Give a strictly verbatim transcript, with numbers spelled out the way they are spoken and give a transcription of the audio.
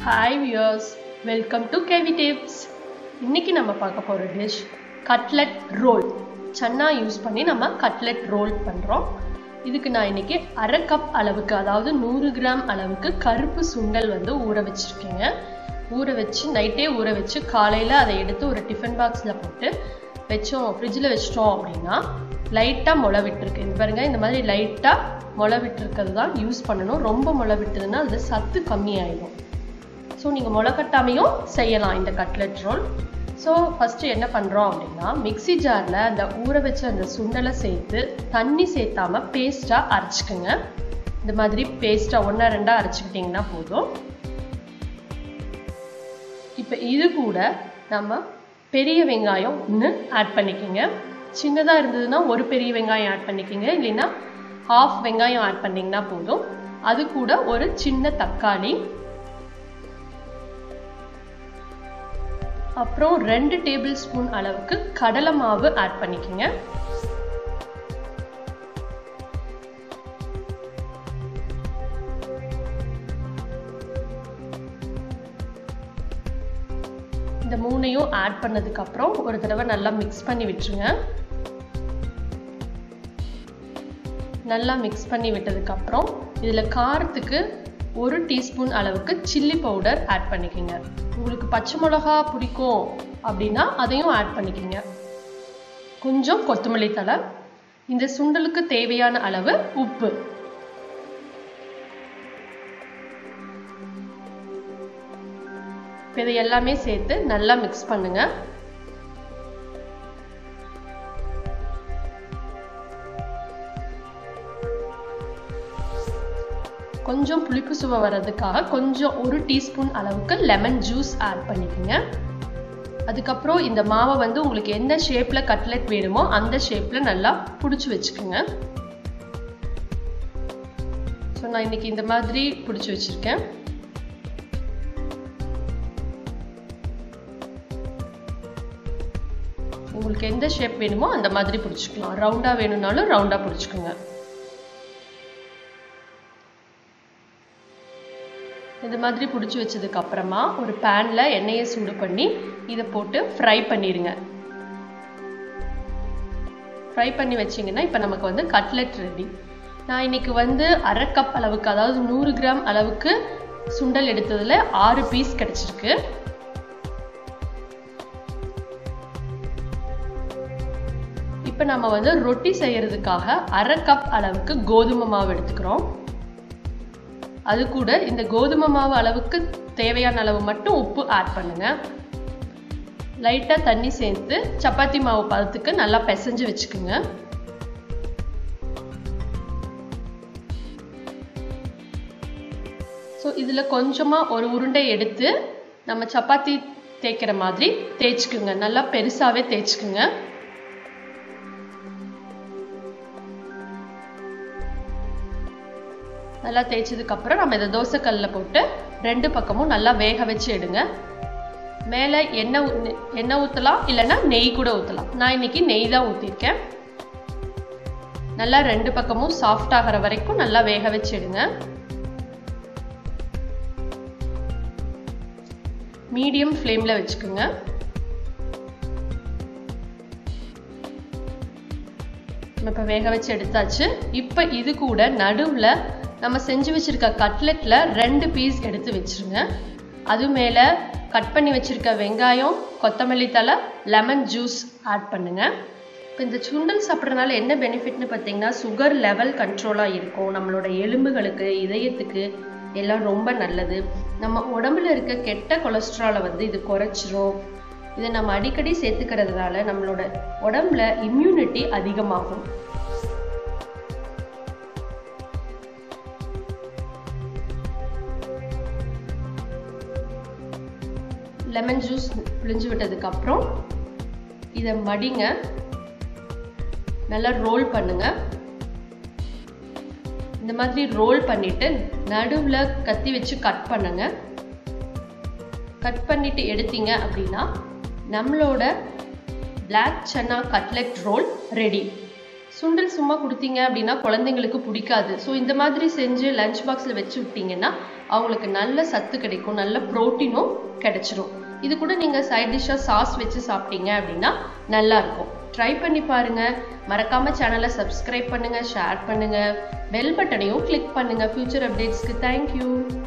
Hi viewers, welcome to K V Tips. இன்னைக்கு நம்ம பார்க்க போற டிஷ் கட்லெட் ரோல். சன்னா யூஸ் பண்ணி நம்ம கட்லெட் ரோல் பண்றோம். இதுக்கு நான் இன்னைக்கு அரை கப் அளவுக்கு அதாவது நூறு கிராம் அளவுக்கு கருப்பு சுண்டல் வந்து ஊற வச்சிருக்கேங்க. ஊற வச்சு நைட்டே ஊற வச்சு காலையில அதை எடுத்து ஒரு டிஃபன் பாக்ஸ்ல போட்டு வெச்சோம் ஃப்ரிட்ஜ்ல வச்சிட்டோம் அப்படின்னா லைட்டா முளை விட்டுருக்கு. இது பாருங்க, இந்த மாதிரி லைட்டா முளை விட்டுருக்கிறது தான் யூஸ் பண்ணணும். ரொம்ப முளை விட்டுதுன்னா அது சத்து கம்மியாயிடும். ஸோ நீங்கள் முளை கட்டாமையும் செய்யலாம் இந்த கட்லெட் ரோல். ஸோ ஃபஸ்ட்டு என்ன பண்ணுறோம் அப்படின்னா, மிக்சி ஜாரில் அந்த ஊற வச்ச அந்த சுண்டலை சேர்த்து தண்ணி சேர்த்தாம பேஸ்ட்டாக அரைச்சிக்கோங்க. இந்த மாதிரி பேஸ்ட்டாக ஒன்றா ரெண்டாக அரைச்சிக்கிட்டிங்கன்னா போதும். இப்போ இது கூட நம்ம பெரிய வெங்காயம் ஒன்று ஆட் பண்ணிக்கோங்க. சின்னதாக இருந்ததுன்னா ஒரு பெரிய வெங்காயம் ஆட் பண்ணிக்கோங்க, இல்லைன்னா ஹாஃப் வெங்காயம் ஆட் பண்ணிங்கன்னா போதும். அது கூட ஒரு சின்ன தக்காளி, அப்புறம் ரெண்டு டேபிள் ஸ்பூன் அளவுக்கு கடலை மாவு ஆட் பண்ணிக்கோங்க. இந்த மூணையும் ஆட் பண்ணதுக்கு அப்புறம் ஒரு தடவை நல்லா மிக்ஸ் பண்ணி விட்டுருங்க. நல்லா மிக்ஸ் பண்ணி விட்டதுக்கு அப்புறம் இதுல காரத்துக்கு ஒரு டீஸ்பூன் அளவுக்கு சில்லி பவுடர் ஆட் பண்ணிக்கோங்க. உங்களுக்கு பச்சை மிளகா பிடிக்கும் அப்படின்னா அதையும் ஆட் பண்ணிக்கோங்க. கொஞ்சம் கொத்தமல்லி தழை, இந்த சுண்டலுக்கு தேவையான அளவு உப்பு. இதை எல்லாமே சேர்த்து நல்லா மிக்ஸ் பண்ணுங்க. கொஞ்சம் புளிப்பு சுவை வர்றதுக்காக கொஞ்சம் ஒரு டீஸ்பூன் அளவுக்கு லெமன் ஜூஸ் ஆட் பண்ணிக்கோங்க. அதுக்கப்புறம் இந்த மாவை வந்து உங்களுக்கு எந்த ஷேப்ல கட்லெட் வேணுமோ அந்த ஷேப்ல நல்லா புடிச்சு வச்சுக்கோங்க. ஸோ நான் இன்னைக்கு இந்த மாதிரி புடிச்சு வச்சிருக்கேன். உங்களுக்கு எந்த ஷேப் வேணுமோ அந்த மாதிரி புடிச்சுக்கலாம். ரவுண்டா வேணும்னாலும் ரவுண்டா புடிச்சுக்கோங்க. இந்த மாதிரி பிடிச்சி வச்சதுக்கு அப்புறமா ஒரு பேன்ல எண்ணெயை சூடு பண்ணி இதை போட்டு ஃப்ரை பண்ணிடுங்க. ஃப்ரை பண்ணி வச்சிங்கன்னா இப்போ நமக்கு வந்து கட்லெட் ரெடி. நான் இன்னைக்கு வந்து அரை கப் அளவுக்கு அதாவது நூறு கிராம் அளவுக்கு சுண்டல் எடுத்ததுல ஆறு பீஸ் கிடைச்சிருக்கு. இப்போ நம்ம வந்து ரொட்டி செய்யறதுக்காக அரை கப் அளவுக்கு கோதுமை மாவு எடுத்துக்கிறோம். அது கூட இந்த கோதுமை மாவு அளவுக்கு தேவையான அளவு மட்டும் உப்பு ஆட் பண்ணுங்க. லைட்டா தண்ணி சேர்த்து சப்பாத்தி மாவு பதத்துக்கு நல்லா பிசைஞ்சு வச்சுக்கோங்க. ஸோ இதுல கொஞ்சமா ஒரு உருண்டை எடுத்து நம்ம சப்பாத்தி தேய்க்கிற மாதிரி தேய்ச்சிக்குங்க. நல்லா பெருசாவே தேய்ச்சிக்குங்க. நல்லா தேய்ச்சதுக்கு அப்புறம் நம்ம இதை தோசை கல்ல போட்டு ரெண்டு பக்கமும் நல்லா வேக வச்சு எடுங்க. மேலே எண்ணெய் எண்ணெய் ஊற்றலாம், இல்லைன்னா நெய் கூட ஊற்றலாம். நான் இன்னைக்கு நெய் தான் ஊற்றிருக்கேன். நல்லா ரெண்டு பக்கமும் சாஃப்ட் ஆகிற வரைக்கும் நல்லா வேக வச்சு எடுங்க. மீடியம் ஃப்ளேம்ல வச்சுக்கோங்க. நம்ம இப்போ வேக வச்சு எடுத்தாச்சு. இப்போ இது கூட நடுவில் நம்ம செஞ்சு வச்சிருக்க கட்லெட்ல ரெண்டு பீஸ் எடுத்து வச்சிருங்க. அது மேல கட் பண்ணி வச்சிருக்க வெங்காயம், கொத்தமல்லி தழை, லெமன் ஜூஸ் ஆட் பண்ணுங்க. இப்போ இந்த சுண்டல் சாப்பிட்றதுனால என்ன பெனிஃபிட்னு பார்த்தீங்கன்னா, சுகர் லெவல் கண்ட்ரோலாக இருக்கும். நம்மளோட எலும்புகளுக்கு, இதயத்துக்கு எல்லாம் ரொம்ப நல்லது. நம்ம உடம்புல இருக்க கெட்ட கொலஸ்ட்ராலை வந்து இது குறைச்சிரும். இதை நம்ம அடிக்கடி சேர்த்துக்கிறதுனால நம்மளோட உடம்புல இம்யூனிட்டி அதிகமாகும். லெமன் ஜூஸ் பிழிஞ்சு விட்டதுக்கு அப்புறம் இதை மடிங்க, நல்லா ரோல் பண்ணுங்க. இந்த மாதிரி ரோல் பண்ணிட்டு நடுவுல கத்தி வச்சு கட் பண்ணுங்க. கட் பண்ணிட்டு எடுத்தீங்க அப்படின்னா நம்மளோட பிளாக் சன்னா கட்லெட் ரோல் ரெடி. சுண்டல் சும்மா கொடுத்தீங்க அப்படின்னா குழந்தைங்களுக்கு பிடிக்காது. ஸோ இந்த மாதிரி செஞ்சு லஞ்ச் பாக்ஸில் வச்சு விட்டீங்கன்னா அவங்களுக்கு நல்ல சத்து கிடைக்கும், நல்ல ப்ரோட்டீனும் கிடைச்சிரும். இது கூட நீங்கள் சைட் டிஷ்ஷாக சாஸ் வச்சு சாப்பிட்டீங்க அப்படின்னா நல்லா இருக்கும். ட்ரை பண்ணி பாருங்க. மறக்காம சேனலை சப்ஸ்கிரைப் பண்ணுங்க, ஷேர் பண்ணுங்க, பெல் பட்டனையும் கிளிக் பண்ணுங்க ஃபியூச்சர் அப்டேட்ஸ்க்கு. தேங்க்யூ.